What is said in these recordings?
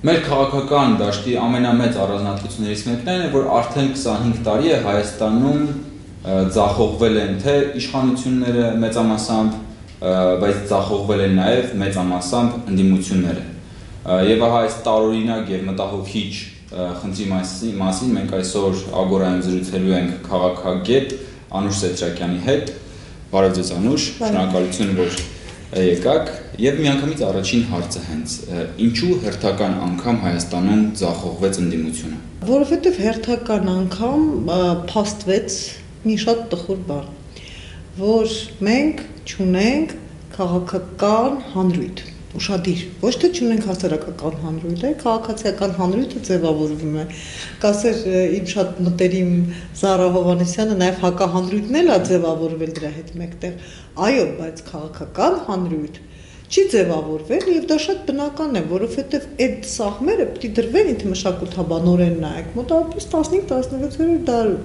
Մեր քաղաքական դաշտի ամենամեծ առանձնահատկություններից մեկն է, որ արդեն 25 տարի է Հայաստանում ձախողվել են թե իշխանությունները մեծամասամբ, բայց ձախողվել են նաև մեծամասամբ ընդդիմությունները։ Եվ ահա այս տարօրինակ եւ մտահոգիչ խնդրի մասին մենք այսօր Ագորայում զրուցելու ենք քաղաքագետ Անուշ Սեթրակյանի հետ։ Բարև ձեզ Անուշ, շնորհակալություն որ եկաք եւ միանգամից առաջին հարցը հենց ինչու հերթական անգամ Հայաստանում ձախողվեց ընդդիմությունը։ Որովհետեւ հերթական անգամ փաստվեց մի շատ տխուր բան, որ մենք չունենք քաղաքական հանրույթ, ուշադիր, ոչ թե չունենք հասարակական հանրույթ, քաղաքացիական հանրույթը ձևավորվում է։ Կասեր իմ շատ մտերիմ Զարա Հովհաննիսյանը նաև հակահանրույթն էլ է ձևավորվել դրա հետ մեկտեղ։ Այո, բայց քաղաքական հանրույթ չի ձևավորվել եւ դա շատ բնական է, որովհետեւ այդ սահմերը պետք է դրվեն ինքը մշակութաբանորեն նայեք, մոտավորապես 15-16-րդ դարում։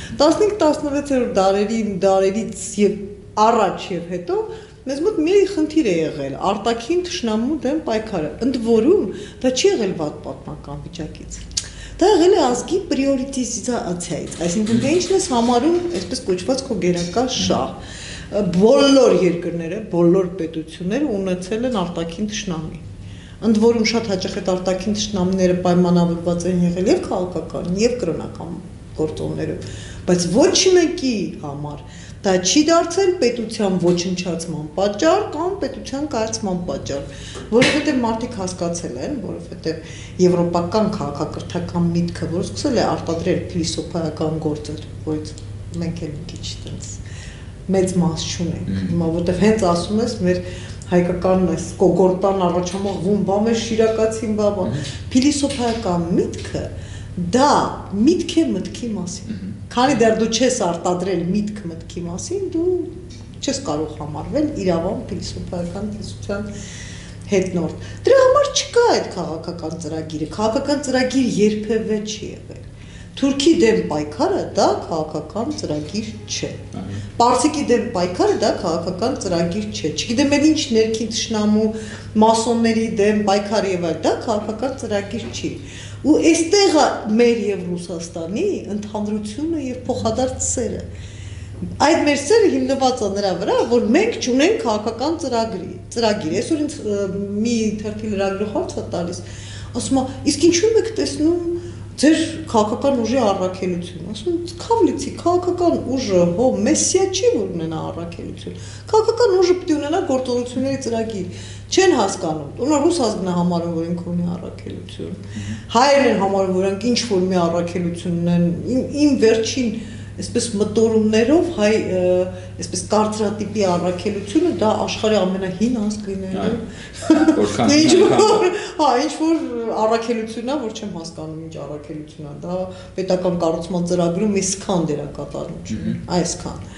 15-16-րդ դարերից եւ առաջ եւ հետո մեզ մոտ մի խնդիր է եղել արտաքին թշնամու դեմ պայքարը, ընդ որում դա չի եղել վատ պատմական վիճակից։ Դա եղել է ազգի պրիորիտիզացիայից, այսինքն թե ինչն ես համարում, այսպես կոչված քո գերակա շահ։ Բոլոր երկրները, բոլոր պետությունները ունեցել են արտաքին թշնամի։ Ընդ որում շատ հաճախ այդ արտաքին թշնամիները պայմանավորված են եղել եւ քաղաքական, եւ կրոնական գործոններով, բայց ոչ մեկի համար դա չի դարձել պետության ոչնչացման պատճառ կամ պետության կայացման պատճառ, որովհետև մարդիկ հասկացել են, որովհետև եվրոպական քաղաքակրթական միտքը, որ սկսել է արտադրել փիլիսոփայական գործեր, որից մենք էլ մի քիչ տենց մեծ մաս չունենք, հիմա որովհետև հենց ասում ես մեր հայկական այս կոգորտան առաջամաղվում բամ է շիրակացին բաբան, փիլիսոփայական միտքը դա միտք է մտքի մասին։ Քանի դեռ դու չես արտադրել միտք մտքի մասին, դու չես կարող համարվել իրավամբ փիլիսոփայական տեսության հետնորդ։ Դրա համար չկա այդ քաղաքական ծրագիրը։ Քաղաքական ծրագիր երբևէ չի եղել։ Թուրքի դեմ պայքարը դա քաղաքական ծրագիր չէ։ Պարսիկի դեմ պայքարը դա քաղաքական ծրագիր չէ։ Չգիտեմ էլ ինչ ներքին թշնամու մասոնների դեմ պայքարը եւ այլ, դա քաղաքական ծրագիր չի։ Ու այստեղ է մեր եւ Ռուսաստանի ընդհանրությունը եւ փոխադարձ սերը։ Այդ մեր սերը հիմնված է նրա վրա, որ մենք չունենք քաղաքական ծրագիր։ Այսօր ինձ մի թերթի լրագրող հարց է տալիս, ասում է, իսկ ինչու եք տեսնում ձեր քաղաքական ուժի առաքելություն։ Ասում եմ, քավլիցի քաղաքական ուժը հո մեսիա չի որ ունենա առաքելություն։ Քաղաքական ուժը պետք է ունենա գործողությունների ծրագիր։ Չեն հասկանում։ Ունա ռուս ազգն է համարում, որ ինքը ունի առաքելություն։ Հայերն են համարում, որ ինք ինչ որ մի առաքելություն ունեն։ Իմ վերջին այսպես մտորումներով հայ այսպես կարծրատիպի առաքելությունը դա աշխարհի ամենահին ազգն է։ Որքան ինչ որ առաքելությունն է, որ չեմ հասկանում ինչ առաքելություն է։ Դա պետական կառուցման ծրագրում մի սքան դերակատարում չի, այսքան։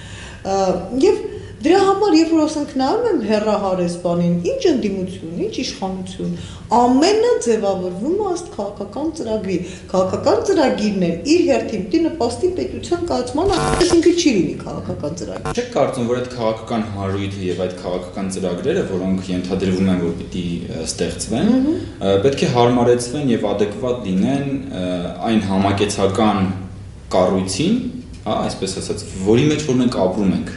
Եվ դրա համար երբ որ ասենք նայում եմ հեռահարես բանին, ինչ ընդդիմություն, ինչ իշխանություն, ամենը ձևավորվում է ըստ քաղաքական ծրագրի։ Քաղաքական ծրագիրն էլ իր հերթին պիտի նպաստի պետության կայացմանը, այսինքն չի լինի քաղաքական ծրագիր։ Չեք կարծում, որ այդ քաղաքական հանրույթը եւ այդ քաղաքական ծրագրերը, որոնք ենթադրվում են, որ պիտի ստեղծվեն, պետք է հարմարեցվեն եւ ադեկվատ լինեն այն համակեցական կառույցին, այսպես ասած, որի մեջ որ մենք ապրում ենք։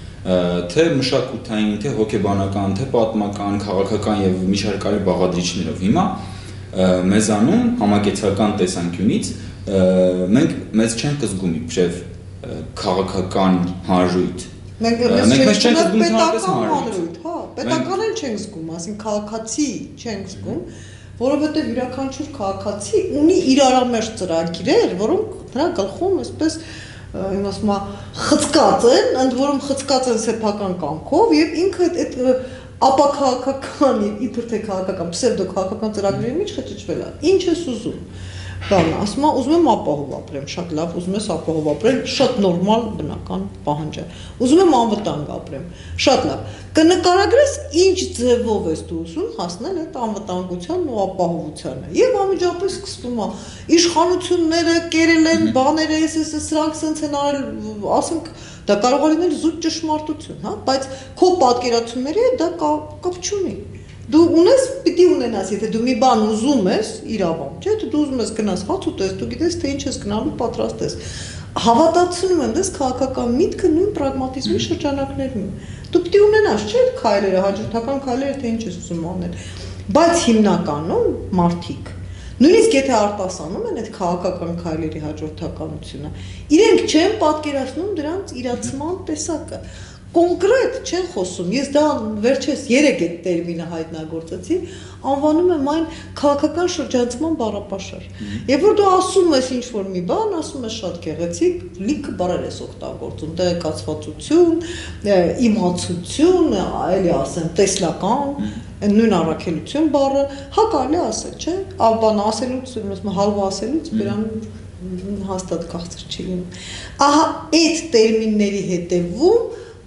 Թե մշակութային, թե հոգեբանական, թե պատմական, քաղաքական եւ մի շարք այլ բաղադրիչներով։ Հիմա մեզանում համակեցական տեսանկյունից մենք մեզ չենք զգում իբրև քաղաքական հանրույթ։ Մենք մեզ չենք զգում պետական հանրույթ, հա, պետական էլ չենք զգում, ասենք քաղաքացի չենք զգում, որովհետեւ յուրաքանչյուր քաղաքացի ունի իր արամերժ ծրագիրեր, որոնք նրա գլխում այսպես իմ ասում եմ խցկած են, ընդ որում խցկած են սեփական կամքով եւ ինքը այդ ապաքաղաքական եւ իբր թե քաղաքական պսևդո քաղաքական ծրագրերի մեջ խճճվել է։ Ինչ ես ուզում։ Բանը, ասում եմ, ուզում եմ ապահով ապրեմ, շատ լավ, ուզում ես ապահով ապրել, շատ նորմալ բնական պահանջ է։ Ուզում եմ անվտանգ ապրեմ, շատ լավ։ Կնկարագրես ինչ ձևով ես դու ուզում հասնել այդ անվտանգությանն ու ապահովությանը։ Եվ անմիջապես սկսվում է իշխանությունները կերել են, բաները, սրանք սենց են արել, ասենք դա կարող է լինել զուտ ճշմարտություն, հա, բայց քո պատկերացումների հետ դա կապ չունի։ Դու ունես, պիտի ունենաս, եթե դու մի բան ուզում ես, իրավամբ, չէ՞, դու ուզում ես գնաս հաց ուտես, դու գիտես թե ինչ ես գնալու պատրաստ ես։ Հավատացնում եմ, դες քաղաքական միտքը նույն պրագմատիզմի շրջանակներում է։ Դու պիտի ունենաս, չէ՞, քայլերը, հաջորդական քայլերը, թե ինչ ես ուզում անել։ Բայց հիմնականում մարդիկ նույնիսկ եթե արտասանում են այդ քաղաքական քայլերի հաջորդականությունը, իրենք չեն պատկերացնում դրանց իրացման տեսակը։ Կոնկրետ չեն խոսում։ Ես դա վերջերս 3 այդ տերմինը հայտնագործեցի, անվանում եմ այն քաղաքական շրջանցման բառապաշար։ Երբ որ դու ասում ես ինչ-որ մի բան, ասում ես շատ գեղեցիկ, լիքը բառեր ես օգտագործում, տեղեկացվածություն, իմացություն, այլի ասեմ, տեսլական, նույն առաքելություն բառը, հա կարելի ասել, չէ՞, բան ասելուց, հալվա ասելուց բերան հաստատ քաղցր չի լինում։ Ահա այդ տերմինների հետևում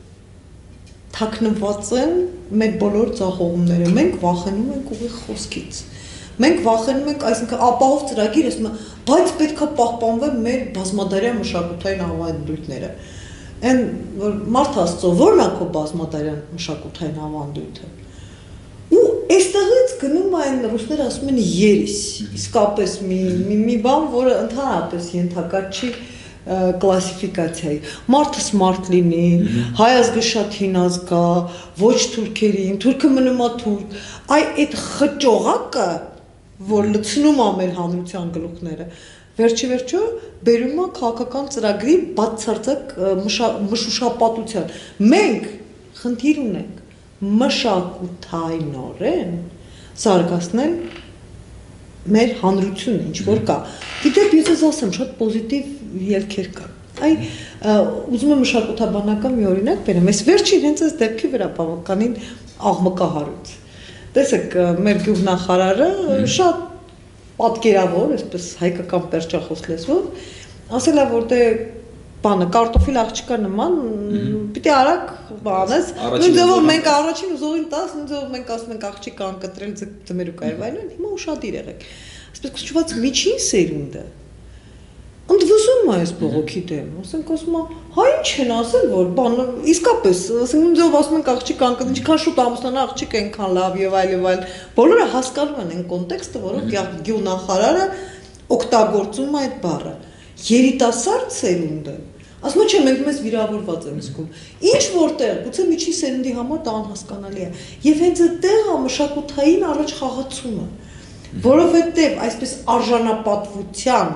թաքնված են մեր բոլոր ձախողումները, մենք վախենում ենք ուղիղ խոսքից։ Մենք վախենում ենք, այսինքն ապահով ծրագիր, ասում եմ, բայց պետքա պահպանվեն մեր բազմադարյան մշակութային ավանդույթները։ Այն որ մարդ Աստծո, ո՞րն է քո բազմադարյան մշակութային ավանդույթը։ Ու այստեղից գնում այն ռուսները ասում են երես, իսկապես մի բան, որը ընդհանրապես ենթակա չի կլասիֆիկացիայի։ Մարդը սմարտ լինի, հայ ազգը շատ հին ազգ է, ոչ թուրքերին, թուրքը մնում է թուրք։ Այդ խճողակը, որ լցնում է մեր հանրության գլուխները, վերջիվերջո բերում է քաղաքական ծրագրի բացարձակ մշուշապատության։ Մենք խնդիր ունենք մշակութայնորեն զարգացնել մեր հանրությունը, ինչ որ կա։ Գիտեք, ես ես ասեմ, շատ պոզիտիվ ելքեր կա։ Ուզում եմ մշակութաբանական մի օրինակ բերեմ։ Այս վերջին հենց այս դեպքի վրա բավականին աղմկահարույց։ Տեսեք, մեր գյուղնախարարը շատ պատկերավոր, այսպես հայկական պերճախոս լեզվով, ասել է, որ դե բանը կարտոֆիլ աղջկա նման պիտի արագ բանես, նույն ձևով մենք առաջին ուզողին տաս, նույն ձևով մենք ասում ենք աղջիկը անկտրել ձմերուկ այրվայլն, հիմա ուշադիր եղեք։ Այսպես կոչված միջին սերունդը ընդվզում է այս բողոքի դեմ, ասենք ասում է, հա ինչ են ասել, որ բան, իսկապես, ասենք նույն ձևով ասում ենք աղջիկ անկտրել, ինչքան շուտ ամուսնանա աղջիկը այնքան լավ եւ այլ, բոլորը հասկանում են այն կոնտեքստը, որով գյուղնախարարը օգտագործում է այդ բառը։ Երիտասարդ սերունդը ասում է, չէ, մենք մեզ վիրավորված եմ զգում։ Ինչ որտեղ, գուցե միջին սերունդի համար դա անհասկանալի է։ Եվ հենց այդտեղ է մշակութային առաջ խաղացումը, որովհետև այսպես արժանապատվության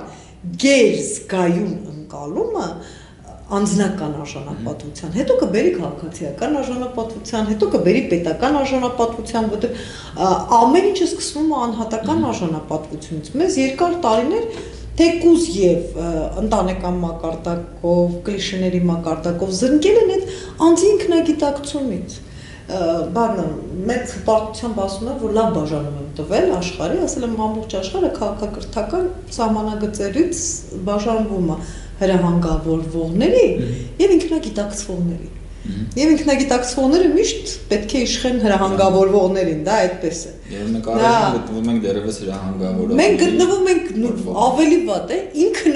գերզգայուն ընկալումը անձնական արժանապատվության, հետո կբերի քաղաքացիական արժանապատվության, հետո կբերի պետական արժանապատվության, որտեղ ամեն ինչը սկսվում է անհատական արժանապատվությունից։ Մեզ երկար տարիներ թեկուզ եւ ընտանեկան մակարդակով, կլիշեների մակարդակով զնգել են այդ անձի ինքնագիտակցումից։ Բանը մեծ հպարտությամբ ասում եմ, որ լավ բաժանում եմ տվել աշխարհի, ասել եմ ամբողջ աշխարհը քաղաքակրթական սահմանագծերից բաժանվում է հրահանգավորվողների եւ ինքնագիտակցվողների։ Եվ ինքնագիտակցվողները միշտ պետք է իշխեն հրահանգավորվողներին, դա այդպես է։ Եվ մենք առայժմ գտնվում ենք դեռևս հրահանգավորող։ Մենք գտնվում ենք ավելի վատ է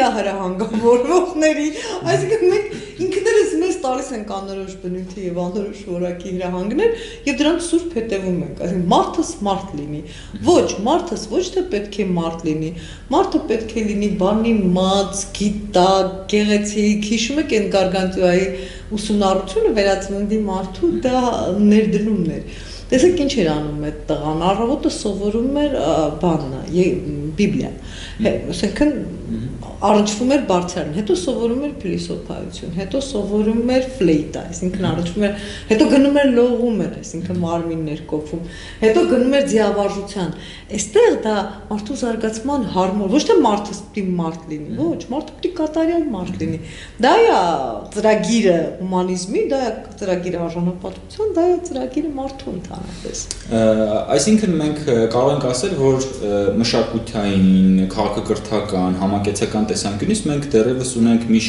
ինքնահրահանգավորողների, այսինքն մենք ինքներս մեզ տալիս ենք անորոշ բնույթի եւ անորոշ որակի հրահանգներ եւ դրանց սուրբ հետևում ենք, այսինքն մարդը սմարտ լինի։ Ոչ, մարդը ոչ թե պետք է մարդ լինի, մարդը պետք է լինի բանի մած, գիտակ, գեղեցիկ, հիշում եք այն Գարգանտյուայի ուսումնառությունը վերածննդի մարդու դա ներդրումն էր։ Տեսեք ինչ էր անում այդ տղան, առավոտը սովորում էր բանը, Բիբլիան, այսինքն առնչվում էր բարձրան, հետո սովորում էր փիլիսոփայություն, հետո սովորում էր ֆլեյտա, այսինքն առնչվում էր, հետո գնում էր լողում էր, այսինքն մարմիններ կոփում, հետո գնում էր ձիավարժության։ Այստեղ դա մարդու զարգացման հարմար, ոչ թե մարդը պիտի մարդ լինի, ոչ, մարդը պիտի կատարյալ մարդ լինի։ Դա է ծրագիրը հումանիզմի, դա է ծրագիրը արժանապատվության, դա է ծրագիրը մարդու ընդհանրապես։ Այսինքն մենք կարող ենք ասել, որ մշակութային, քաղաքակրթական, համակեցական տեսանկյունից մենք դեռևս ունենք մի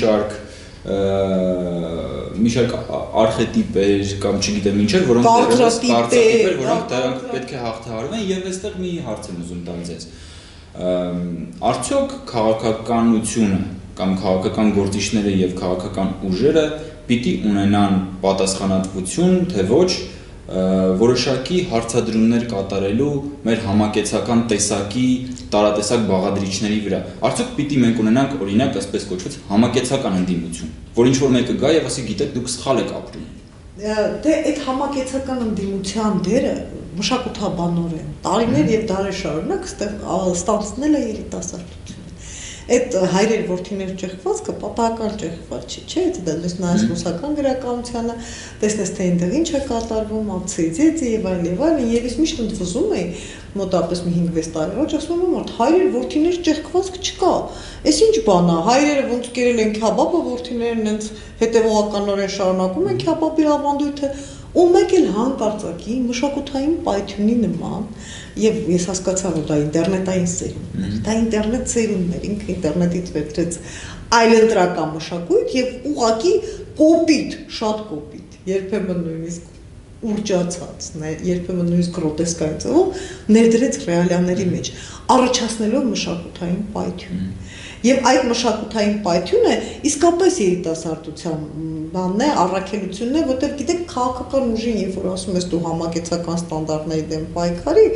շարք արխետիպեր կամ չգիտեմ ինչեր, որոնք դեռևս կարծրատիպեր, որոնք դրանք պետք է հաղթահարվեն եւ այստեղ մի հարց եմ ուզում տալ ձեզ։ Արդյոք քաղաքականությունը կամ քաղաքական գործիչները եւ քաղաքական ուժերը պիտի ունենան պատասխանատվություն, թե ոչ որոշակի հարցադրումներ կատարելու մեր համակեցական տեսակի տարատեսակ բաղադրիչների վրա։ Արդյոք պիտի մենք ունենանք օրինակ այսպես կոչված համակեցական ընդդիմություն, որ ինչ որ մեկը գա եւ ասի գիտեք դուք սխալ եք ապրում։ Դե այդ համակեցական ընդդիմության դերը մշակութաբանորեն տարիներ եւ դարեր շարունակ ստանցնել է երիտասարդությունը։ Այդ հայրեր որդիներ ճեղքվածքը պատահական ճեղքված չէ, դա դες նայես ռուսական գրականությանը, տեսնես թե այնտեղ ինչ է կատարվում, ացիդեզի եւ այլն, եւ ես միշտ ընդվզում եի մոտապես մի 5-6 տարի առաջ ասում եմ, որ հայրեր որդիներ ճեղքվածք չկա։ Էս ինչ բան է, հայրերը ոնց կերել են քյաբաբը, որդիներն հենց հետեւողականորեն շարունակում են քյաբաբի ավանդույթը, ու մեկ էլ հանկարծակի մշակութային պայթյունի նման, եւ ես հասկացա, որ դա ինտերնետային սերունդ էր, դա ինտերնետ սերունդն էր, ինքը ինտերնետից վերցրեց այլընտրական մշակույթ եւ ուղղակի կոպիտ, շատ կոպիտ, երբեմն նույնիսկ ուռճացած, երբեմն նույնիսկ գրոտեսկային ձևով ներդրեց ռեալիաների մեջ, առաջացնելով մշակութային պայթյուն։ Եվ այդ մշակութային պայթյունը իսկապես երիտասարդության բանն է, առաքելությունն է, որտեղ գիտեք քաղաքական ուժին, երբ որ ասում ես դու համակեցական ստանդարտների դեմ պայքարի,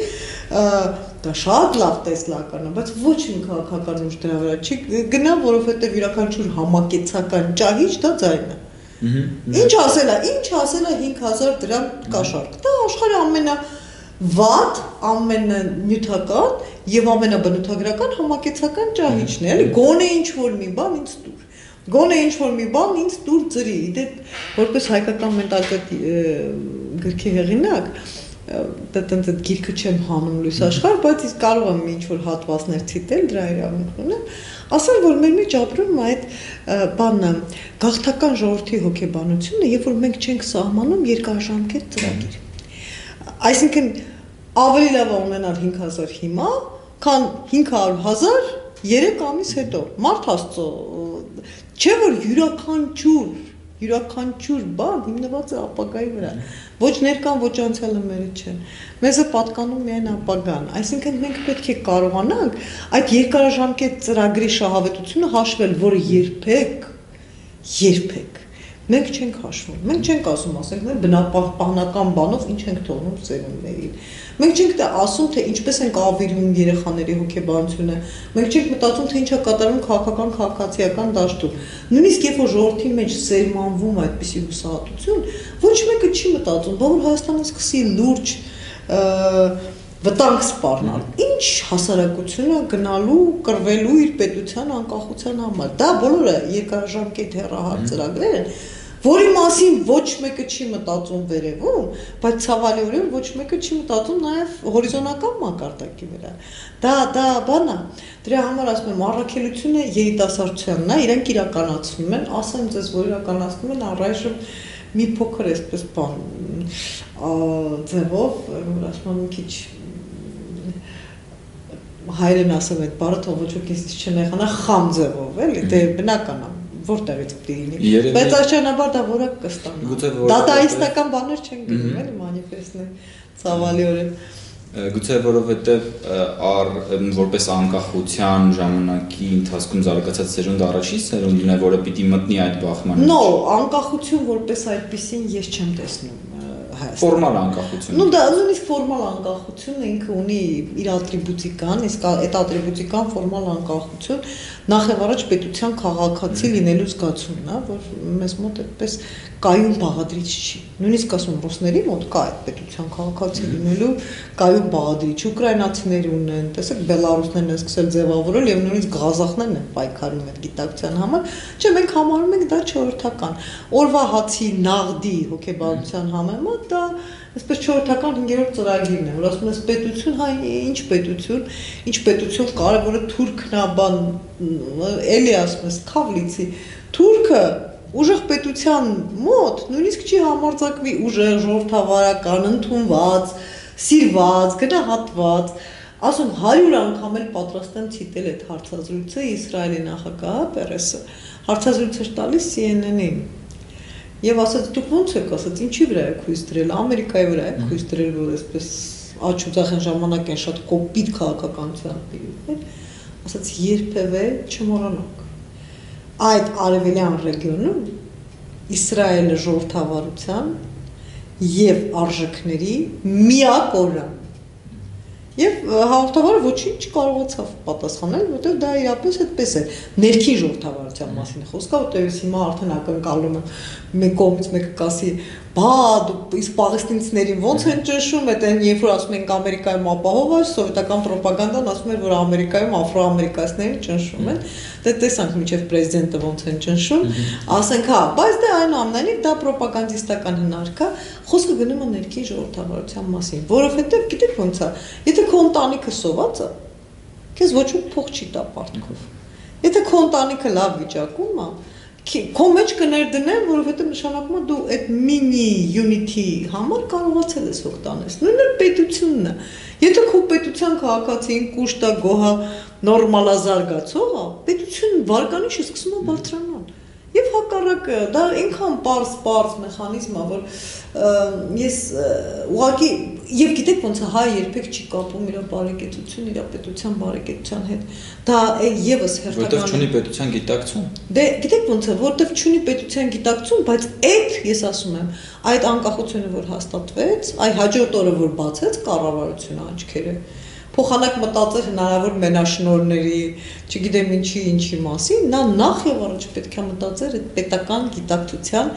դա շատ լավ տեսլական է, բայց ոչ մի քաղաքական ուժ դրա վրա չի գնա, որովհետև յուրաքանչյուր համակեցական ճահիճ դա ձայն է։ Ինչ ասել է 5000 դրամ կաշառք։ Դա աշխարհի ամենավատ, ամենանյութական եւ ամենաբնութագրական համակեցական ճահիճն է, էլի գոնե ինչ որ մի բան ինձ տուր։ Գոնե ինչ որ մի բան ինձ տուր ծրի։ Դե որպես հայկական մենտալիտետ գրքի հեղինակ, դա տենց այդ գիրքը չեմ հանում լույս աշխարհ, բայց ես կարող եմ ինչ որ հատվածներ ցիտել դրա իրավունք ունեմ, ասել որ մեր մեջ ապրում այդ բանը գաղթական ժողովրդի հոգեբանությունը, երբ որ մենք չենք սահմանում երկարաժամկետ ծրագիր։ Այսինքն ավելի լավ է ունենալ 5000 հիմա, քան 500,000 3 ամիս հետո։ Մարդ Աստծո, չէ որ յուրաքանչյուր բան հիմնված է ապագայի վրա։ Ոչ ներկան, ոչ անցյալը մերը չեն։ Մեզ է պատկանում միայն ապագան։ Այսինքն մենք պետք է կարողանանք այդ երկարաժամկետ ծրագրի շահավետությունը հաշվել, որը երբեք մենք չենք հաշվում։ Մենք չենք ասում, ասենք, բնապահպանական բանով ինչ ենք թողնում ծերուններին։ Մենք չենք ասում, թե ինչպես ենք ավիրում երեխաների հոգեբանությունը։ Մենք չենք մտածում, թե ինչ է կատարվում քաղաքական քաղաքացիական դաշտում։ Նույնիսկ երբ որ ժողովրդի մեջ սերմանվում այդպիսի հուսահատություն, ոչ մեկը չի մտածում, որ Հայաստանը սկսի լուրջ վտանգ սպառնալ։ Ինչ հասարակությունը գնալու, կռվելու իր պետության անկախության համար։ Դա բոլորը երկարաժամկետ հեռահար ծրագրեր են, որի մասին ոչ մեկը չի մտածում վերևում, բայց ցավալիորեն ոչ մեկը չի մտածում նաև հորիզոնական մակարդակի վրա։ Դա բան է։ Դրա համար ասում եմ, առաքելությունը երիտասարդությանն է, իրենք իրականացնում են, ասեմ ձեզ, որ իրականացնում են առայժմ մի փոքր այսպես բան ձևով, որ ասում եմ մի քիչ հայերեն ասեմ այդ բառը, թող ոչ ոք ինձ չնեղանա, խամ ձևով, էլի, դե բնական է, որտեղից պետք է լինի, բայց արջանաբար դա որակ կստանա, դատաիստական բաներ չեն գնում, էլի, մանիֆեստներ, ցավալիորեն։ Գուցե որովհետև որպես անկախության ժամանակի ընթացքում զարգացած սերունդ առաջի սերունդն է, որը պիտի մտնի այդ բախման մեջ։ No, անկախություն որպես այդպեսին ես չեմ տեսնում Հայաստանում։ Ֆորմալ անկախություն։ Ну դա նույնիսկ ֆորմալ անկախությունը ինքը ունի իր ատրիբուտիկան, իսկ այդ ատրիբուտիկան ֆորմալ անկախություն նախ եւ առաջ պետության քաղաքացի լինելու զգացումն է, որ մեզ մոտ այդպես կայուն բաղադրիչ չի։ Նույնիսկ ասում ռուսների մոտ կա այդ պետության քաղաքացի լինելու կայուն բաղադրիչ, ուկրաինացիներ ունեն, տեսեք բելարուսներն են սկսել ձևավորել եւ նույնիսկ ղազախներն են պայքարում այդ գիտակցության համար։ Չէ, մենք համարում ենք դա չորրորդական։ Օրվա հացի նաղդի հոգեբանության համեմատ դա այսպես չորրորդական 5-րդ ծրագիրն է, որ ասում ես պետություն, հայ, ինչ պետություն, կարևորը թուրքն է, բան, էլի ասում ես, քավլիցի, թուրքը ուժեղ պետության մոտ նույնիսկ չի համարձակվի ուժեղ, ժողովրդավարական, ընդունված, սիրված, գնահատված, ասում 100 անգամ էլ պատրաստ եմ ցիտել այդ հարցազրույցը Իսրայելի նախագահ Պերեսը, հարցազրույց էր տալիս CNN-ին։ Եվ ասաց դուք ո՞նց եք, ասաց ինչի վրա եք հույս դրել, Ամերիկայի վրա եք հույս դրել, որ այսպես աչուձախեն ժամանակ են շատ կոպիտ քաղաքականության պիրուտներ, ասաց երբևէ չմոռանաք։ Այդ արևելյան ռեգիոնում Իսրայելը ժողովրդավարության եւ արժեքների միակ օրը։ Եվ հաղորդավարը ոչինչ չկարողացավ պատասխանել, որտեղ դա իրապես այդպես է։ Ներքին ժողովրդավարության մասին է խոսքը, որտեղ հիմա արդեն ակնկալում եմ մեկ կողմից մեկը կասի, բա իսկ պաղեստինցիներին ո՞նց են ճնշում, այդեն երբ որ ասում ենք Ամերիկայում ապահով է, սովետական ռոպագանդան ասում էր, որ Ամերիկայում աֆրոամերիկացիներին ճնշում են։ Դե տեսանք մինչև պրեզիդենտը ոնց են ճնշում, ասենք հա, բայց դե այնուամենայնիվ դա ռոպագանդիստական հնարք է, խոսքը գնում է ներքին ժողովրդավարության մասին, որովհետև գիտեք ոնց է, եթե քո ընտանիքը սոված է, քեզ ոչ ոք փող չի տա պարտքով։ Եթե քո ընտանիքը լավ վիճակում է, քո մեջ կներդնեն, որովհետև նշանակում է դու այդ մինի յունիթի համար կարողացել ես հոգ տանես։ Նույնն էլ պետությունն է։ Եթե քո պետության քաղաքացին կուշտ է, գոհ է, նորմալ է, զարգացող է, պետությունը վարկանիշը սկսում է բարձրանալ։ Եվ հակառակը, դա ինքան պարզ մեխանիզմ է, որ ես ուղղակի եւ գիտեք ոնց է հայ երբեք չի կապում իր բարեկեցությունը իր պետության բարեկեցության հետ։ Դա եւս հերթական որտեղ չունի պետության գիտակցում։ Դե գիտեք ոնց է, որտեղ չունի պետության գիտակցում, բայց այդ ես ասում եմ, այդ անկախությունը որ հաստատվեց, այ հաջորդ օրը որ բացեց կառավարությունը աչքերը փոխանակ մտածել հնարավոր մենաշնորհների, չգիտեմ ինչի մասին, նա նախ եւ առաջ պետք է մտածեր այդ պետական գիտակցության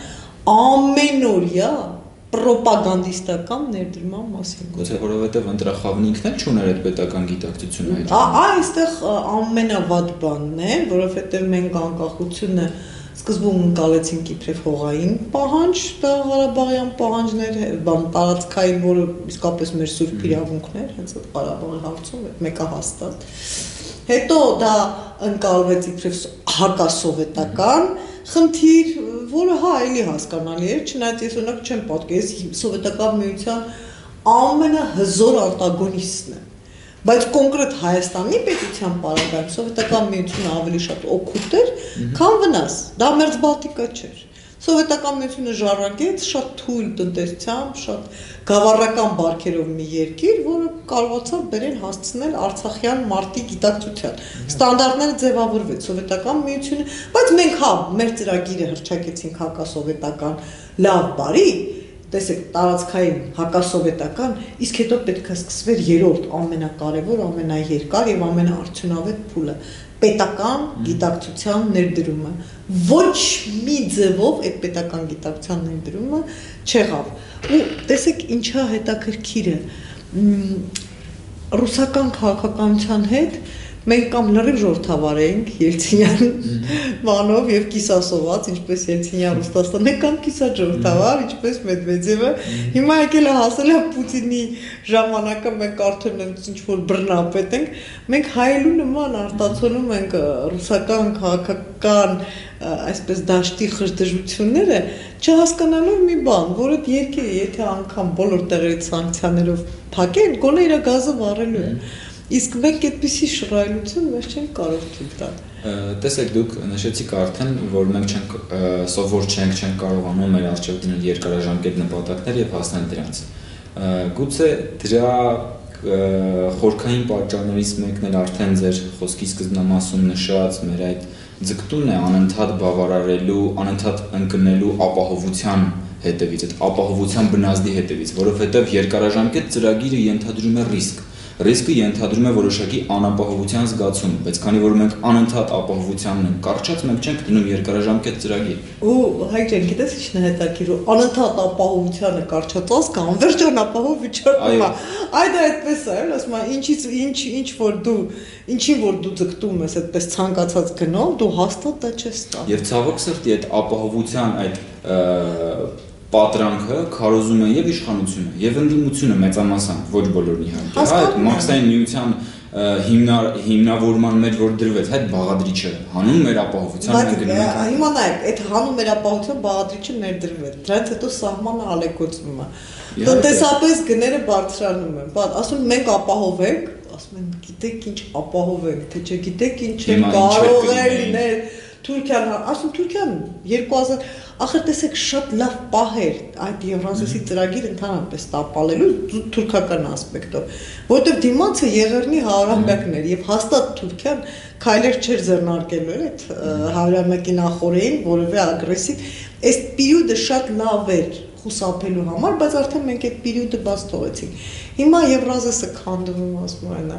ամենօրյա ռոպագանդիստական ներդրման մասին։ Գուցե որովհետեւ ընտրախավն ինքն էլ չուներ այդ պետական գիտակցությունը։ Այստեղ ամենավատ բանն է, որովհետեւ մենք անկախությունը սկզբում ընկալեցինք իբրև հողային պահանջ, դա Ղարաբաղյան պահանջներ, բան տարածքային, որը իսկապես մեր սուրբ իրավունքն էր, հենց այդ Ղարաբաղի հարցում, այդ մեկը հաստատ։ Հետո դա ընկալվեց իբրև հակասովետական խնդիր, որը հա էլի հասկանալի էր, չնայած ես օրինակ չեմ պատկերել, ես սովետական միության ամենահզոր անտագոնիստն եմ։ Բայց կոնկրետ Հայաստանի պետության պարագայում սովետական միությունը ավելի շատ օգուտ էր, քան վնաս։ Դա մերձբալտիկա չէր։ Սովետական միությունը ժառանգեց շատ թույլ տնտեսությամբ, շատ գավառական բարքերով մի երկիր, որը կարողացավ բերել հասցնել Արցախյան մարտի գիտակցության։ Ստանդարտները ձևավորվեց սովետական միությունը, բայց մենք հա մեր ծրագիրը հռչակեցինք հակասովետական լավ բարի, տեսեք տարածքային հակասովետական, իսկ հետո պետք է սկսվեր երրորդ ամենակարևոր, ամենաերկար եւ ամենաարդյունավետ փուլը պետական գիտակցության ներդրումը։ Ոչ մի ձևով այդ պետական գիտակցության ներդրումը չեղավ։ Ու տեսեք ինչա հետաքրքիր է։ Ռուսական քաղաքականության հետ մենք կամ լրիվ ժողովրդավար էինք Ելցինյան բանով եւ կիսասոված, ինչպես Ելցինյան Ռուսաստանը, կամ կիսաժողովրդավար, ինչպես Մեդվեդևը։ Հիմա եկել է հասել է Պուտինի ժամանակը մենք արդեն ինչ որ բռնապետ ենք, մենք հայելու նման արտացոլում ենք ռուսական քաղաքական այսպես դաշտի խժդժությունները, չհասկանալով մի բան, որ այդ երկիրը եթե անգամ բոլոր տեղերից սանկցիաներով փակեն, գոնե իր գազը վառելու է։ Իսկ մենք այդպիսի շռայլություն մեզ չենք կարող թույլ տալ։ Տեսեք դուք նշեցիք արդեն, որ մենք սովոր չենք կարողանում մեր առջև դնել երկարաժամկետ նպատակներ եւ հասնել դրանց։ Գուցե դրա խորքային պատճառներից մեկն էլ արդեն ձեր խոսքի սկզբնամասում նշած մեր այդ ձգտումն է անընդհատ բավարարելու, անընդհատ ընկնելու ապահովության հետևից, այդ ապահովության բնազդի հետևից, որովհետեւ երկարաժամկետ ծրագիրը ենթադրում է ռիսկ։ Ռիսկը ենթադրում է որոշակի անապահովության զգացում, բայց քանի որ մենք անընդհատ ապահովությանն ենք կարճած, մենք չենք դնում երկարաժամկետ ծրագիր։ Ու հայ ջան, գիտես ինչն է հետաքրքիր, անընդհատ ապահովությանը կարճացած կամ անվերջ անապահով վիճակում է։ Այդ այդպես է, ասում եմ, ինչին որ դու ձգտում ես այդպես ցանկացած գնով, դու հաստատ դա չես ստա։ Եվ ցավոք սրտի այդ ապահովության այդ պատրանքը քարոզում է եւ իշխանությունը եւ ընդդիմությունը մեծամասամբ ոչ բոլորն իհարկե հա այդ մաքսային միության հիմնավորման մեջ որ դրվեց այդ բաղադրիչը հանուն մեր ապահովության մենք գնում ենք հիմա նայեք այդ հանուն մեր ապահովության բաղադրիչը ներդրվել դրանից հետո սահմանը ալեկոծվում է տնտեսապես գները բարձրանում են բա ասում մենք ապահով ենք ասում են գիտեք ինչ ապահով ենք թե չգիտեք ինչ են կարող է լինել Թուրքիան, ասում Թուրքիան 2000 ախր տեսեք շատ լավ պահ էր այդ Եվրազիի ծրագիր ընդհանրապես տապալելու թուրքական ասպեկտով, որովհետև դիմացը եղերնի հարաբերակներ եւ հաստատ Թուրքիան քայլեր չէր ձեռնարկելու այդ հարաբերակի նախորդին որևէ ագրեսիվ, այս պերիոդը շատ լավ էր խուսափելու համար, բայց արդեն մենք այդ պերիոդը բաց թողեցինք։ Հիմա Եվրազեսը քանդվում, ասում են,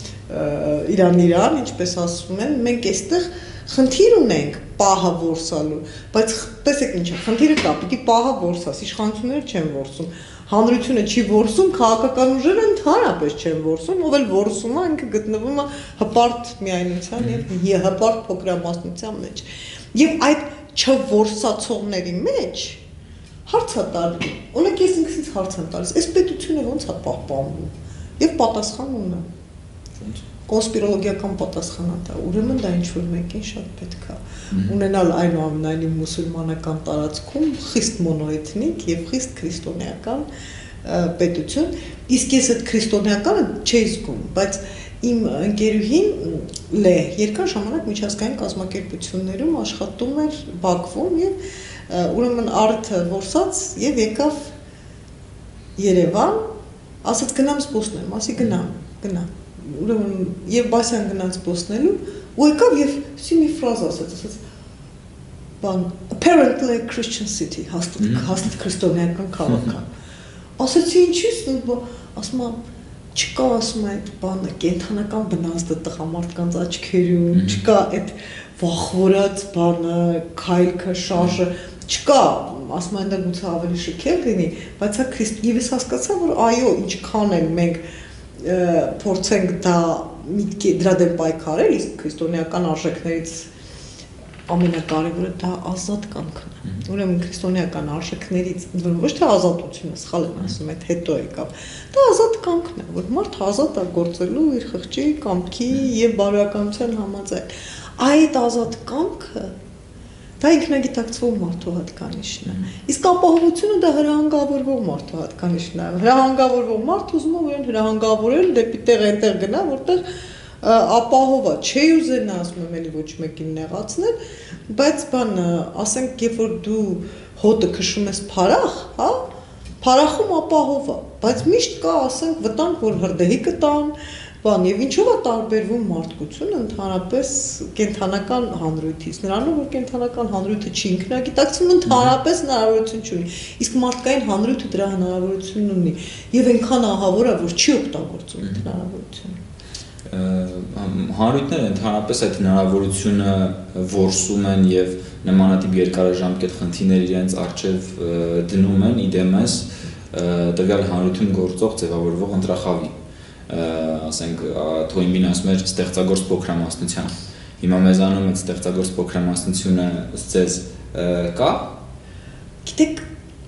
Իրան, ինչպես ասում են, մենք այստեղ խնդիր ունենք պահը որսալու, բայց տեսեք ինչ է, խնդիրը կա, պիտի պահը որսաս, իշխանությունները չեն որսում, հանրությունը չի որսում, քաղաքական ուժերը ընդհանրապես չեն որսում, ով էլ որսում է, ինքը գտնվում է հպարտ միայնության եւ հպարտ փոքրամասնության մեջ։ Եվ այդ չորսացողների մեջ հարց է տալու։ Օրինակ ես ինքս հարց եմ տալիս, այս պետությունը ո՞նց է պահպանվում եւ պատասխան ունի։ Կոնսպիրոլոգիական պատասխան է դա, ուրեմն դա ինչ-որ մեկին շատ պետք է ունենալ այնուամենայնիվ մուսուլմանական տարածքում խիստ մոնոէթնիկ եւ խիստ քրիստոնեական պետություն, իսկ ես այդ քրիստոնեականը չէի զգում, բայց իմ ընկերուհին Լե երկար ժամանակ միջազգային կազմակերպություններում աշխատում էր Բաքվում եւ ուրեմն արդը որսած եւ եկավ Երևան, ասաց գնամ զբոսնեմ, ասի գնամ ուրեմն եւ Բասյան գնաց զբոսնելու ու եկավ եւ մի ֆրազ ասաց բան apparently Christian city հաստատ քրիստոնեական քաղաք է ասացի ինչի՞ ասում չկա ասում այդ բանը կենթանական բնազդը տղամարդկանց աչքերում չկա այդ վախվորած բանը քայլքը շարժը չկա ասում են դա գուցե ավելի շքեղ լինի բայց հա քրիստոնեական ես հասկացա որ այո ինչքան էլ մենք փորձենք դա միտքի դրա դեմ պայքարել, իսկ քրիստոնեական արժեքներից ամենակարևորը դա ազատ կամքն է։ Ուրեմն քրիստոնեական արժեքներից ոչ թե ազատությունը, սխալ եմ ասում, այդ հետո եկավ։ Դա ազատ կամքն է, որ մարդը ազատ է գործելու իր խղճի, կամքի եւ բարոյականության համաձայն։ Այդ ազատ կամքը դա ինքնագիտակցվող մարդու հատկանիշն է։ Իսկ ապահովությունը դա հրահանգավորվող մարդու հատկանիշն է։ Հրահանգավորվող մարդը ուզում է իրեն հրահանգավորել դեպի տեղ այնտեղ գնա, որտեղ ապահով է։ Չի ուզենա, ասում եմ, էլի ոչ մեկին նեղացնել, բայց բան, ասենք, երբ որ դու հոտը քշում ես փարախ, հա, փարախում ապահով է, բայց միշտ կա, ասենք, վտանգ, որ հրդեհի կտան, բան, եւ ինչով է տարբերվում մարդկությունը ընդհանրապես կենթանական հանրույթից, նրանով որ կենթանական հանրույթը չի ինքնագիտակցում, ընդհանրապես հնարավորություն չունի, իսկ մարդկային հանրույթը դրա հնարավորությունն ունի եւ այնքան ահավոր է, որ չի օգտագործում այդ հնարավորությունը։ Հանրույթները ընդհանրապես այդ հնարավորությունը որսում են եւ նմանատիպ երկարաժամկետ խնդիրներ իրենց առջեւ դնում են իդեմես տվյալ հանրություն գործող ձևավորվող ընտրախավի ասենք Թոյմին ասում էր ստեղծագործ փոքրամասնության հիմա մեզանում այդ ստեղծագործ փոքրամասնությունը ըստ կա գիտեք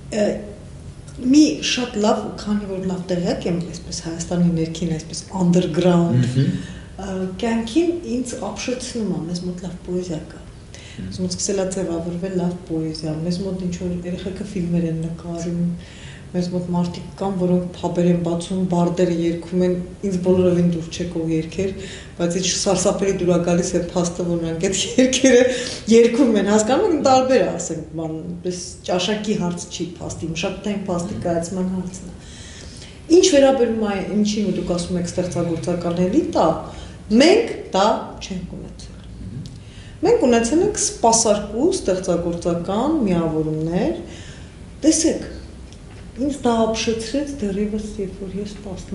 մի շատ լավ քանի որ լավ տեղյակ եմ այսպես Հայաստանի ներքին այսպես underground կյանքին ինձ ապշեցնում է մեզ մոտ լավ պոեզիա կա մեզ մոտ սկսել է ձևավորվել լավ պոեզիա մեզ մոտ ինչ որ երեխեքը ֆիլմեր են նկարում մեզ մոտ մարդիկ կան, որոնք փաբեր են բացում, բարդերը երգում են, ինձ բոլորովին դուր չեկող երգեր, բայց ինչ սարսափելի դուր է գալիս այդ փաստը, որ նրանք այդ երգերը երգում են, հասկանում եք, տարբեր է, ասենք, բան, պես ճաշակի հարց չի փաստի, մշակութային փաստի կայացման հարցն է։ Ինչ վերաբերում է ինչին ու դուք ասում եք ստեղծագործական էլիտա, մենք դա չենք ունեցել։ Մենք ունեցել ենք սպասարկու ստեղծագործական միավորումներ, տեսեք ինձ դա ապշեցրեց դեռևս, երբ որ ես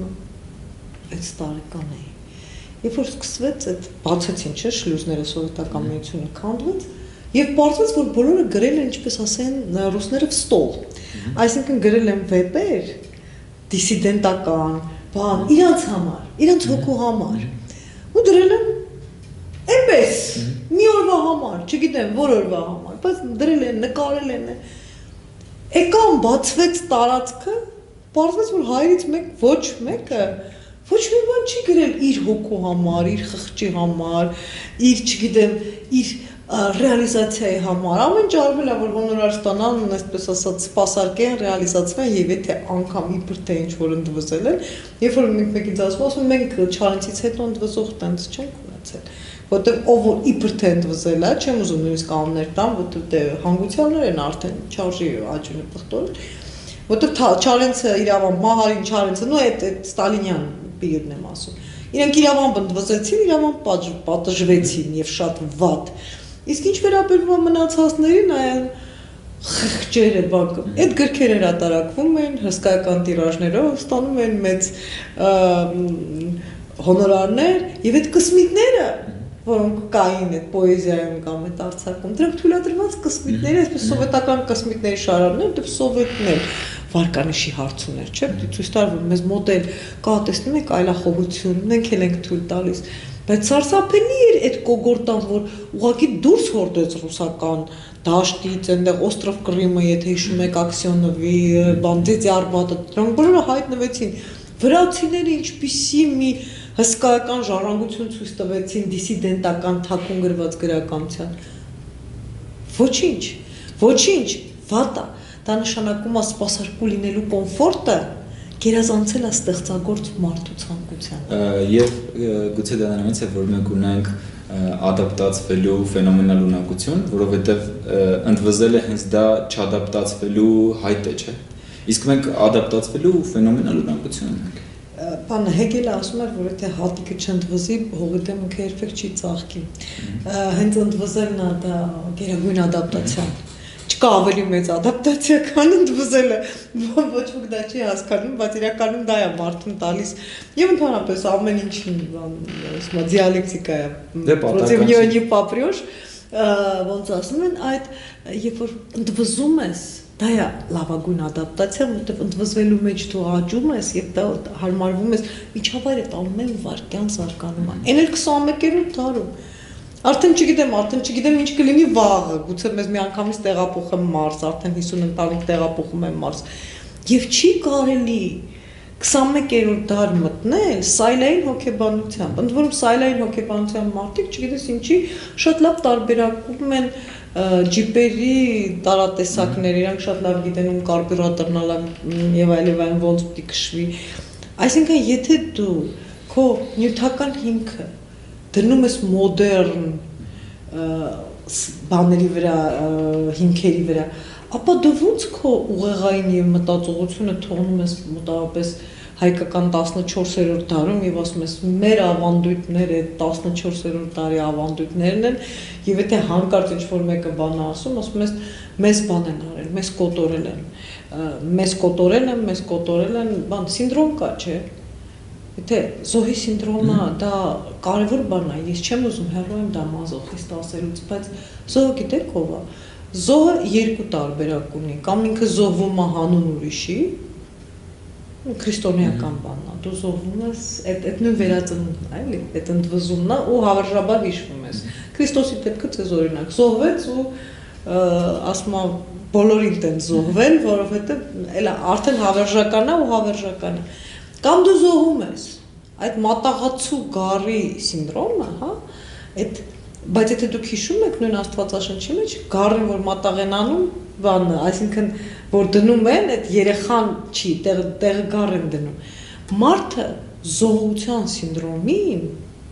16 տարեկան էի։ Երբ որ սկսվեց այդ բացեցին, չէ՞, շլյուզները սովետական միությունը քանդվեց, եւ պարզվեց, որ բոլորը գրել են, ինչպես ասեն, ռուսները վստոլ։ Այսինքն գրել են վեպեր, դիսիդենտական, բան, իրանց համար, իրանց հոգու համար։ Ու դրել են այնպես, մի օրվա համար, չգիտեմ, որ օրվա համար, բայց դրել են, նկարել են Եկան բացվեց տարածքը, պարզվեց, որ հայերից մեկ ոչ մեկը ոչ մի բան չի գրել իր հոգու համար, իր խղճի համար, իր, չգիտեմ, իր ռեալիզացիայի համար, ամեն ինչ արվել է, որ հոնորար ստանան, այսպես ասած, սպասարկեն, ռեալիզացվեն եւ եթե անգամ իբր թե ինչ որ ընդվզել են, երբ որ մեկից ասում մենք չալենցից հետո ընդվզող տենց չենք ունեցել, որտեղ ով որ իբր թե ընդվզել է, չեմ ուզում նույնիսկ անուններ տամ, որտեղ դե հանգուցյալներ են արդեն չարժի աճունը պղտորել, որտեղ Չարենցը իրավամբ Մահարին Չարենցը, նո այդ Ստալինյան պերիոդն եմ ասում։ Իրենք իրավամբ ընդվզեցին, իրավամբ պատժվեցին եւ շատ վատ։ Իսկ ինչ վերաբերում է մնացածներին, խղճերը բակը։ Այդ գրքերը հրատարակվում են հսկայական տիրաժներով, ստանում են մեծ հոնորարներ եւ այդ կսմիտները, որոնք կային այդ պոեզիայում կամ այդ արձակում, դրանք թույլատրված կսմիտներ, այսպես սովետական կսմիտների շարարներ, դեպ սովետներ վարկանիշի հարցուներ, չէ՞, ցույց տալ որ մեզ մոդել կա, տեսնում եք այլախոհություն, մենք էլ ենք թույլ տալիս, բայց սարսափելի էր այդ կոգորտան, որ ուղղակի դուրս հորդեց ռուսական դաշտից, այնտեղ Օստրով Կրիմը, եթե հիշում եք Աքսիոնովի, Բանդեզի Արբատը, դրանք բոլորը հայտնվեցին։ Վրացիները ինչպիսի մի հսկայական ժառանգություն ցույց տվեցին դիսիդենտական թաքուն գրված գրականության։ Ոչինչ, ոչինչ, վատա, դա նշանակում է սպասարկու լինելու կոմֆորտը գերազանցել է ստեղծագործ մարդու ցանկության։ Եվ գուցե դա նրանից է, որ մենք ունենք ադապտացվելու ֆենոմենալ ունակություն, որովհետև ընդվզել է հենց դա չադապտացվելու հայտը, չէ։ Իսկ մենք ադապտացվելու ֆենոմենալ ունակություն ունենք։ Բանը Հեգելը ասում էր, որ եթե հատիկը չընդվզի, հողի դեմ ինքը երբեք չի ծաղկի։ Հենց ընդվզելն է դա գերագույն ադապտացիա։ Չկա ավելի մեծ ադապտացիա, քան ընդվզելը։ Ոչ ոք դա չի հասկանում, բայց իրականում դա է մարդուն տալիս։ Եվ ընդհանրապես ամեն ինչին, ասում եմ, դիալեկտիկա է։ Противнёнье попрёшь, ոնց ասում են, այդ երբ որ ընդվզում ես, դա է լավագույն ադապտացիա, որտեղ ընդվզվելու մեջ դու աճում ես եւ դա հարմարվում ես, միջավայր է ամեն վարքյան զարգանում է։ Էն էլ 21-րդ դարում։ Արդեն չգիտեմ ինչ կլինի վաղը, գուցե մեզ միանգամից տեղափոխեմ Մարս, արդեն 50 ընտանիք տեղափոխում են Մարս։ Եվ չի կարելի 21-րդ դար մտնել սայլային հոգեբանությամբ։ Ընդ որում սայլային հոգեբանության մարդիկ, չգիտես ինչի, շատ լավ տարբերակում են ջիպերի տարատեսակներ, իրանք շատ լավ գիտեն ում կարբյուրատորն է եւ այլն ոնց պիտի քշվի։ Այսինքն եթե դու քո նյութական հիմքը դնում ես մոդեռն բաների վրա, հիմքերի վրա, ապա դու ոնց քո ուղեղային եւ մտածողությունը թողնում ես մոտավորապես հայկական 14-րդ դարում եւ ասում ես մեր ավանդույթները 14-րդ դարի ավանդույթներն են եւ եթե հանկարծ ինչ-որ մեկը բան ասում ես մեզ բան են արել, մեզ կոտորել են, բան սինդրոմ կա, չէ՞։ Եթե զոհի սինդրոմը դա կարևոր բան է, ես չեմ ուզում հեռու եմ դա մազոխիստ ասելուց, բայց զոհը գիտեք ով է։ Զոհը երկու տարբերակ ունի, կամ ինքը զոհվում է հանուն ուրիշի, քրիստոնեական բանն է, դու զոհվում ես, այդ նույն վերածնունդն է, էլի, այդ ընդվզումն է ու հավերժաբար հիշվում ես։ Քրիստոսի դեպքը ցեզ օրինակ զոհվեց ու ասում է բոլորին տեն զոհվել, որովհետև էլա արդեն հավերժական է ու հավերժական է։ Կամ դու զոհում ես, այդ մատաղացու գարի սինդրոմը, հա, բայց եթե դուք հիշում եք նույն Աստվածաշնչի մեջ, գարին որ մատաղ են անում, բանը, այսինքն որ դնում են, այդ երեխան չի, տեղը գար են դնում։ Մարդը զոհության սինդրոմին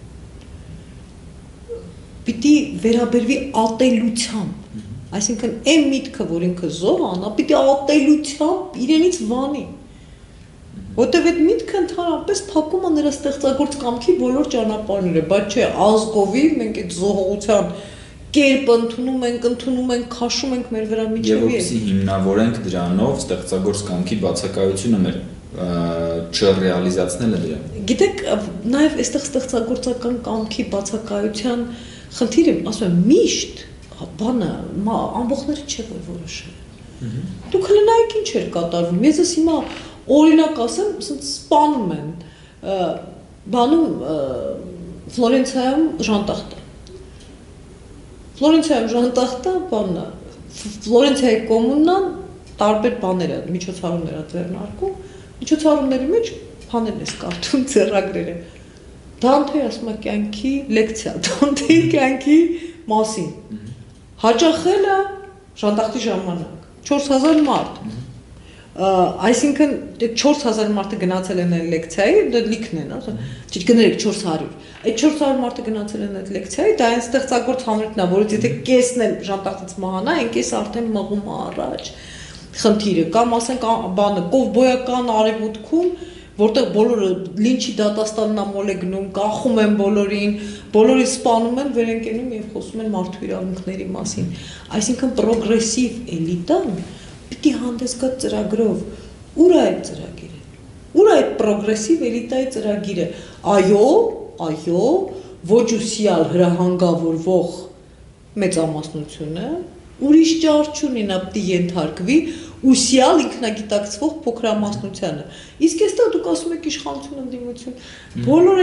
պիտի վերաբերվի ատելությամբ, այսինքն այն միտքը, որ ինքը զոհ անա, պիտի ատելությամբ իրենից վանի։ Որտեւ այդ միտքը ընդհանրապես փակում է նրա ստեղծագործ կամքի բոլոր ճանապարհները, բայց չէ, ազգովի մենք այդ զոհողության կերպ ընդունում ենք, քաշում ենք մեր վրա միջևի։ Եվ որպեսզի հիմնավորենք դրանով ստեղծագործ կամքի բացակայությունը մեր չռեալիզացնելը դրա։ Գիտեք, նաև այստեղ ստեղծագործական կամքի բացակայության խնդիրը, ասում եմ, միշտ բանը ամբողջները չէ որ որոշել։ Դուք հլնայեք ինչ էր կատարվում։ Ես ես հիմա օրինակ ասեմ, ասենց սպանում են, բանում Ֆլորենցիայում ժանտախտը։ Ֆլորենցիայում ժանտախտը, բանը, Ֆլորենցիայի կոմունան տարբեր բաներ է, միջոցառումներ է ձեռնարկում, միջոցառումների մեջ բաներ ես կարդում ձեռագրերը։ Դանթեի ասում է կյանքի լեկցիա, Դանթեի կյանքի մասին։ Հաճախել է ժանտախտի ժամանակ, 4000 մարդ։ Այսինքն 4000 մարդը գնացել են այդ լեկցիայի, դա լիքն է, չգներեք 400։ Այդ 400 մարդը գնացել են այդ լեկցիայի, դա այն ստեղծագործ համերգն է, որից եթե կեսն էլ ժանտախտից մահանա, այն կեսը արդեն մղում է առաջ խնդիրը, կամ ասենք բանը կովբոյական արևմուտքում, որտեղ բոլորը լինչի դատաստանամոլ է գնում, կախում են բոլորին, բոլորի սպանում են, վեր են կենում եւ խոսում են մարդու իրավունքների մասին։ Այսինքն պրոգրեսիվ էլիտան պիտի հանդես գա ծրագրով։ Ուր է այդ ծրագիրը։ Ուր է այդ պրոգրեսիվ էլիտայի ծրագիրը։ Այո, ոչ ուսյալ հրահանգավորվող մեծամասնությունը ուրիշ ճար չունի, նա պիտի ենթարկվի ուսյալ ինքնագիտակցվող փոքրամասնությանը։ Իսկ այստեղ դուք ասում եք իշխանություն ընդդիմություն, բոլորը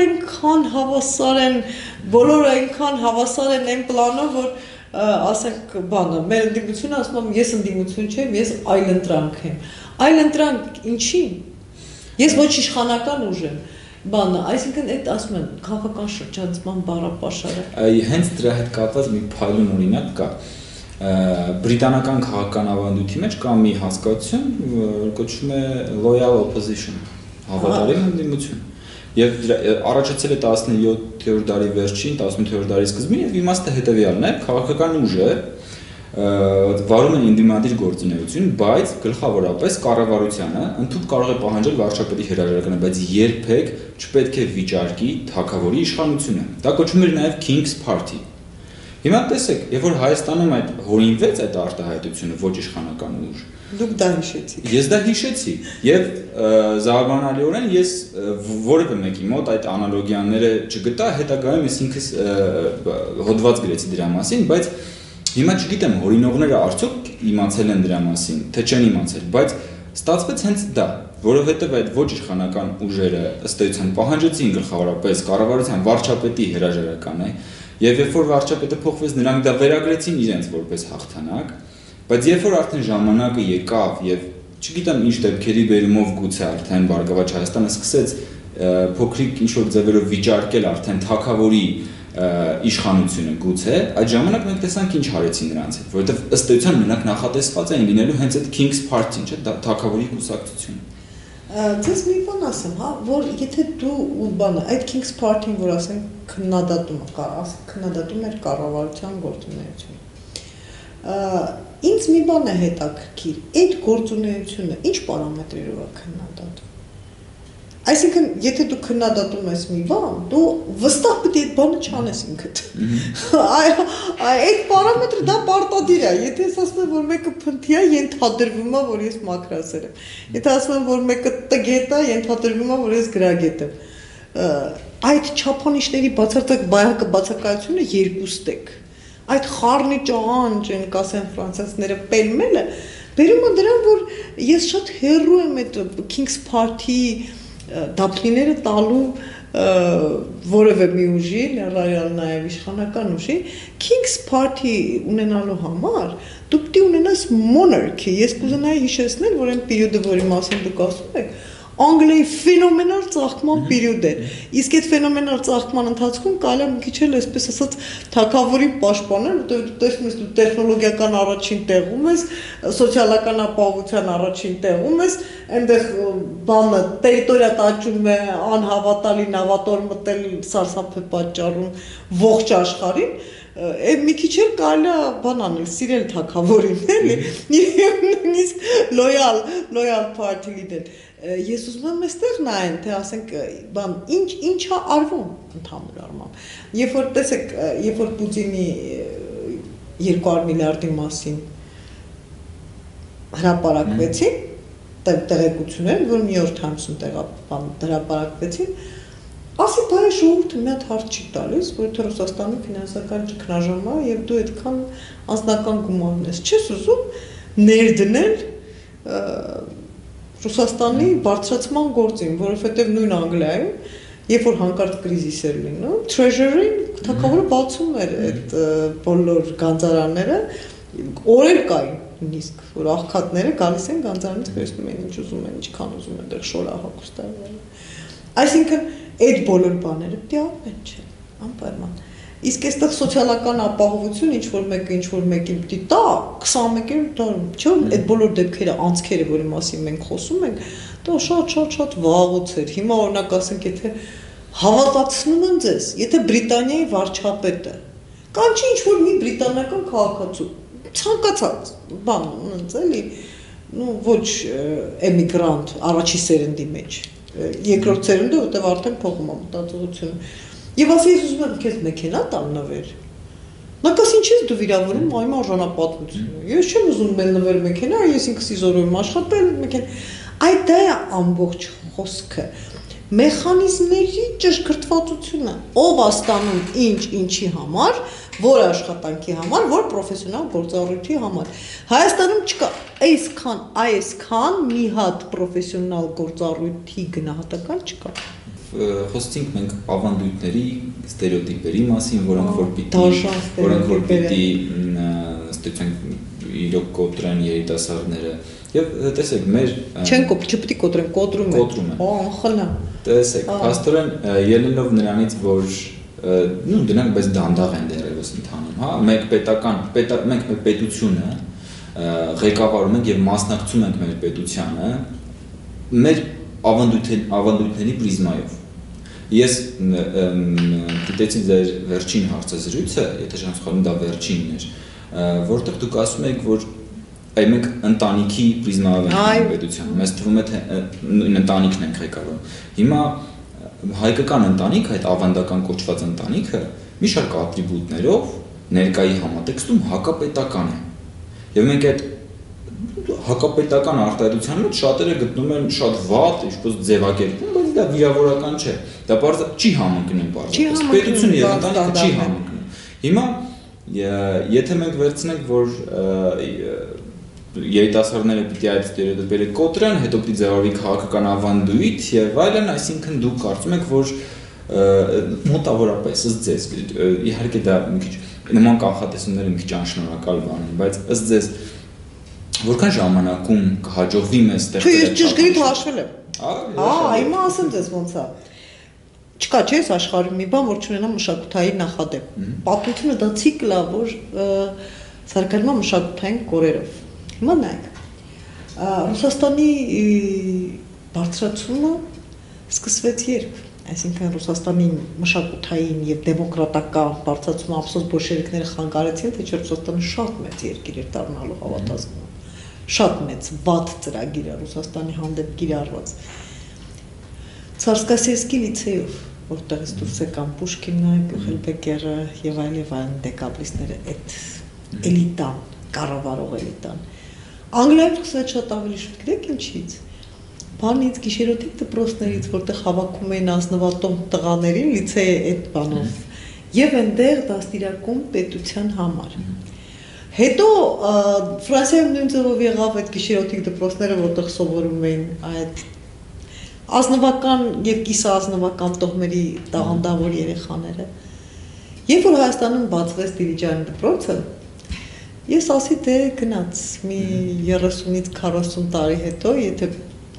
այնքան հավասար են այն պլանով, որ ասենք բանը, մեր ընդդիմությունը ասում եմ, ես ընդդիմություն չեմ, ես այլընտրանք եմ։ Այլընտրանք ինչի՞։ Ես ոչ իշխանական ուժ եմ։ Բանը, այսինքն այդ ասում են քաղաքական շրջանցման բառապաշարը։ Հենց դրա հետ կապված մի փայլուն օրինակ կա։ Բրիտանական քաղաքական ավանդույթի մեջ կա մի հասկացություն, որ կոչվում է loyal opposition, հավատարիմ ընդդիմություն։ Եվ առաջացել է 17-րդ դարի վերջին, 18-րդ դարի սկզբին, եւ իմաստը հետեւյալն է, քաղաքական ուժը վարում են ինդիմադիր գործունեություն, բայց գլխավորապես կառավարությանը ընդհանուր կարող է պահանջել վարչապետի հրաժարականը, բայց երբեք չպետք է վիճարկի թագավորի իշխանությունը։ Դա կոչվում է նաև King's Party։ Հիմա տեսեք, երբ որ Հայաստանում այդ հորինվեց այդ արտահայտությունը ոչ իշխանական ուժ, դուք դա հիշեցիք։ Ես դա հիշեցի եւ զարմանալիորեն ես որևէ մեկի մոտ այդ անալոգիաները չգտա, հետագայում ես ինքս հոդված գրեցի դրա մասին, բայց հիմա չգիտեմ հորինողները արդյոք իմացել են դրա մասին, թե չեն իմացել, բայց ստացվեց հենց դա, որովհետև այդ ոչ իշխանական ուժերը ըստ էության պահանջեցին գլխավորապես կառավարության վարչապետի հրաժարականը, եւ երբ որ վարչապետը փոխվեց, նրանք դա վերագրեցին իրենց որպես հաղթանակ, բայց երբ որ արդեն ժամանակը եկավ եւ չգիտեմ ինչ դեպքերի բերումով գուցե արդեն Բարգավաճ Հայաստանը սկսեց փոքրիկ ինչ-որ ձևերով վիճարկել արդեն թագավորի իշխանությունը գուցե, այդ ժամանակ մենք տեսանք ինչ արեցին նրանց հետ, որովհետև ըստ էության նրանք նախատեսված էին լինելու հենց այդ King's Party-ն, չէ՞, թագավորի կուսակցությունը։ Ձեզ մի բան ասեմ, հա, որ եթե դու բանը այդ King's Party-ն, որ ասենք քննադատում էր կառավարության գործունեությունը։ Ինձ մի բան է հետաքրքիր, այդ գործունեությունը ինչ պարամետրերով է քննադատվում։ Այսինքն, եթե դու քննադատում ես մի բան, դու վստահ պետք է այդ բանը չանես ինքդ։ Այդ պարամետրը դա պարտադիր է։ Եթե ես ասում եմ, որ մեկը փնթի է, ենթադրվում է, որ ես մաքրասեր եմ։ Եթե ասում եմ, որ մեկը տգետ է, ենթադրվում է, որ ես գրագետ եմ։ Այդ չափանիշների բացարձակ բացակայությունը երկուստ է։ Այդ խառնի ճանճ են կասեն ֆրանսիացիները պելմելը, բերում է դրան, որ ես շատ հեռու եմ այդ King's Party դափնիները տալու որևէ մի ուժի, ներառյալ նաև իշխանական ուժի, King's Party ունենալու համար դու պետք է ունենաս monarchy։ Ես կուզենայի հիշեցնել, որ այն պերիոդը, որի մասին դուք ասում եք, Անգլիայի ֆենոմենալ ծաղկման պերիոդ է։ Իսկ այդ ֆենոմենալ ծաղկման ընթացքում կարելի է մի քիչ էլ այսպես ասած թագավորի պաշտպանել, որտեղ դու տեսնում ես դու տեխնոլոգիական առաջին տեղում ես, սոցիալական ապահովության առաջին տեղում ես, այնտեղ բանը տերիտորիա տաճում է, անհավատալի նավատոր մտել սարսափ է պատճառում ողջ աշխարհին, մի քիչ էլ կարելի է բան անել, սիրել թագավորին, էլի, նույնիսկ loyal party լինել։ Ես ուզում եմ այստեղ նայեն, թե ասենք բան ինչա արվում ընդհանուր առմամբ։ Երբ որ տեսեք, երբ որ Պուտինի 200 միլիարդի մասին հրապարակվեցին տեղեկություններ, որ New York Times-ում հրապարակվեցին, ասի դա է ժողովուրդը մի հատ հարց չի տալիս, որովհետև Ռուսաստանի ֆինանսական ճգնաժամը եւ դու այդքան անձնական գումարն ես, չես ուզում ներդնել Ռուսաստանի բարձրացման գործին, որովհետև նույն Անգլիայում, երբ որ հանկարծ կրիզիս էր լինում, Treasury-ին թագավորը բացում էր այդ բոլոր գանձարանները, օրեր կային նույնիսկ, որ աղքատները գալիս են գանձարանից վերցնում են ինչ ուզում են, ինչքան ուզում են, այնտեղ շորահագուստ արվում։ Այսինքն այդ բոլոր բաները պետք է անեն, չէ, անպայման։ Իսկ այստեղ սոցիալական ապահովություն ինչ-որ մեկին պիտի տա 21-րդ դարում, չէ՞, այդ բոլոր դեպքերը, անցքերը, որի մասին մենք խոսում ենք, դա շատ վաղուց էր։ Հիմա օրինակ ասենք, եթե հավատացնում են ձեզ, եթե Բրիտանիայի վարչապետը կամ չի ինչ-որ մի բրիտանական քաղաքացու, ցանկացած բան ունենց էլի, ոչ էմիգրանտ, առաջի սերնդի մեջ, երկրորդ սերունդը, որտեղ արդեն փոխում է մտածողությունը։ Եվ ասի ես ուզում եմ քեզ մեքենա տամ նվեր։ Նա կաս ինչ ես դու վիրավորում այմ արժանապատվությունը։ Ես չեմ ուզում մեն նվեր մեքենա, ես ինքս իզորում աշխատել մեքենա։ Այդ դա է ամբողջ խոսքը։ Մեխանիզմների ճշգրտվածությունը, ով է ստանում ինչ ինչի համար, որ աշխատանքի համար, որ պրոֆեսիոնալ գործառույթի համար։ Հայաստանում չկա այսքան մի հատ պրոֆեսիոնալ գործառույթի գնահատական չկա։ Խոսեցինք մենք ավանդույթների, ստերեոտիպերի մասին, որոնք որ պիտի իրոք կոտրեն երիտասարդները։ Եվ տեսեք, մեր չպետք է կոտրեն, կոտրում են։ Անխնա։ Տեսեք, փաստորեն ելնելով նրանից, որ դրանք բայց դանդաղ են դեռևս ընթանում, հա, մենք մեր պետությունը ղեկավարում ենք եւ մասնակցում ենք մեր պետությանը մեր ավանդույթների պրիզմայով։ Ես դիտեցի ձեր վերջին հարցազրույցը, եթե չեմ սխալվում, դա վերջինն էր, որտեղ դուք ասում եք, որ մենք ընտանիքի պրիզմայով ենք պետությանը, մեզ թվում է թե նույն ընտանիքն ենք ղեկավարում։ Հիմա հայկական ընտանիք, այդ ավանդական կոչված ընտանիքը մի շարք ատրիբուտներով ներկայի համատեքստում հակապետական է։ Եվ մենք այդ հակապետական արտահայտության մեջ շատերը գտնում են շատ վատ, ինչպես ձևակերպում, բայց դա վիրավորական չէ։ Դա բարձր չի համընկնում բարձր։ Պետությունը եւ ընտանիքը չի համընկնում։ Հիմա եթե մենք վերցնենք, որ երիտասարդները պիտի այդ ստերեոտիպերը կոտրեն, հետո պիտի ձևավորվի քաղաքական ավանդույթ եւ այլն, այսինքն դուք կարծում եք, որ մոտավորապես ըստ ձեզ, իհարկե դա մի քիչ նման կանխատեսումները մի քիչ անշնորհակալ բան են, բայց ըստ ձեզ որքան ժամանակում կհաջողվի մեզ ստեղծել։ Չէ, ես ճշգրիտ հաշվել եմ։ Հիմա ասեմ ձեզ ոնց է։ Չկա չէ՞ աշխարհում մի բան, որ չունենա մշակութային նախադեմ։ Պատմությունը դա ցիկլ է, որ զարգանում է մշակութային կորերով։ Հիմա նայեք, Ռուսաստանի բարձրացումը սկսվեց երբ, այսինքն Ռուսաստանի մշակութային եւ դեմոկրատական բարձրացումը ափսոս բոլշևիկները խանգարեցին, թե չէ Ռուսաստանը շատ մեծ երկիր էր դառնալու հավատացնում, շատ մեծ վատ ծրագիր է Ռուսաստանի հանդեպ կիրառված։ Ցարսկասիևսկի լիցեյով, որտեղից դուրս եկան Պուշկինը, Բյուխելբեկերը եւ այլն դեկաբրիստները, այդ էլիտան, կառավարող էլիտան։ Անգլիայում սկսեց շատ ավելի շուտ, գիտեք ինչից։ Բանից գիշերօթիկ դպրոցներից, որտեղ հավաքում էին ազնվատոմ տղաներին, լիցեյի այդ բանով, եւ այնտեղ դաստիարակում պետության համար։ Հետո Ֆրանսիայում նույն ձևով եղավ այդ գիշերօթիկ դպրոցները, որտեղ սովորում էին այդ ազնվական եւ կիսաազնվական տոհմերի տաղանդավոր երեխաները։ Երբ որ Հայաստանում բացվեց Դիլիջանի դպրոցը, ես ասի թե գնաց մի 30-ից 40 տարի հետո, եթե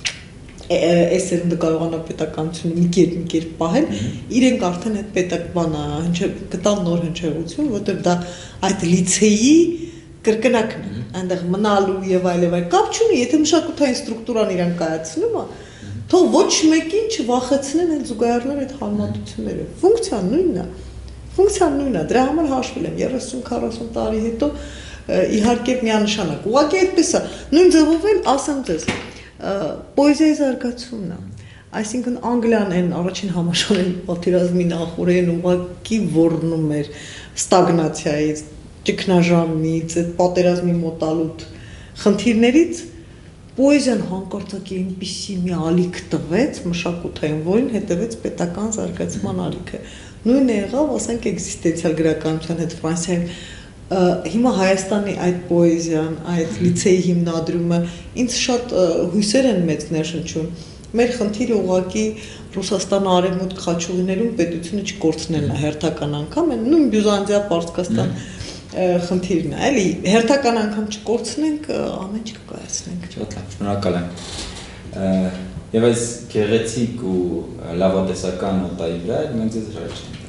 այս սերունդը կարողանա պետականությունը մի կերպ պահել, իրենք արդեն այդ պետականը գտան նոր հնչեղություն, որտեղ դա այդ լիցեյի կրկնակն է, այնտեղ մնալու եւ այլն կապ չունի, եթե մշակութային ստրուկտուրան իրան կայացնում է, թող ոչ մեկին չվախեցնեն այդ զուգահեռներ այդ համատությունները։ Ֆունկցիան նույնն է։ Ֆունկցիան նույնն է, դրա համար հաշվել եմ 30-40 տարի հետո իհարկե միանշանակ։ Ուղղակի այդպես է։ Նույն ձևով էլ ասեմ ձեզ, պոեզիայի զարգացումն է։ Այսինքն Անգլիան այն առաջին համաշխարհային պատերազմի նախորդին ուղղակի ոռնում էր ստագնացիայից, ճգնաժամից, այդ պատերազմի մոտալուտ խնդիրներից, պոեզիան հանկարծակի այնպիսի մի ալիք տվեց մշակութային, որին հետևեց պետական զարգացման ալիքը։ Նույնը եղավ, ասենք, էքզիստենցիալ գրականության հետ Ֆրանսիայում։ Հիմա Հայաստանի այդ պոեզիան, այդ լիցեյի հիմնադրումը ինձ շատ հույսեր են մեծ ներշնչում։ Մեր խնդիրը ուղղակի Ռուսաստանը արևմուտք խաչուղիներում պետությունը չկորցնելն է հերթական անգամ, նույն Բյուզանդիա, Պարսկաստան խնդիրն է, էլի հերթական անգամ չկորցնենք, ամեն ինչ կկայացնենք։ Շատ լավ, շնորհակալ եմ։ Եվ այս գեղեցիկ ու լավատեսական նոտայի վրա մենք ձեզ հրաժարենք։